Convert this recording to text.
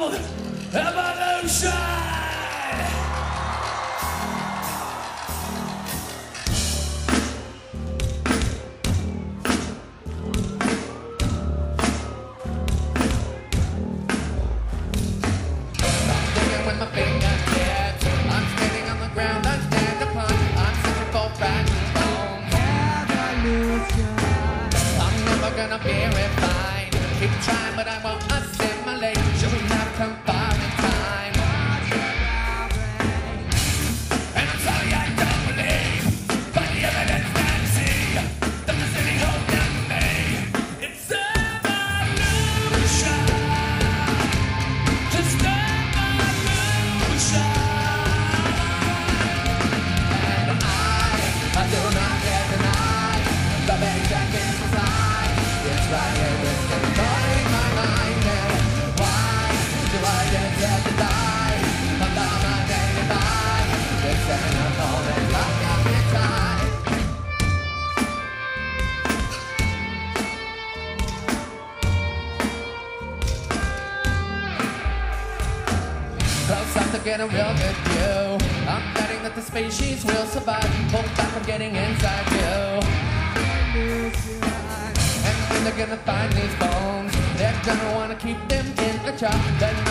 Evolution! Gonna be refined. Keep trying, but I won't assimilate. Should we not come far in time? And I'm sorry I don't believe, but the evidence that I see that the city holding me. It's evolution. Just evolution. And I do not dare deny the very seconds inside. It's right here with the thought in my mind. And why do I get to die? I'm not my day to die. It's an opponent like every time. Close up to get a real good view. I'm betting that the species will survive. Hold back from getting inside you. They're gonna find these bones. They're gonna wanna keep them in a jar. Then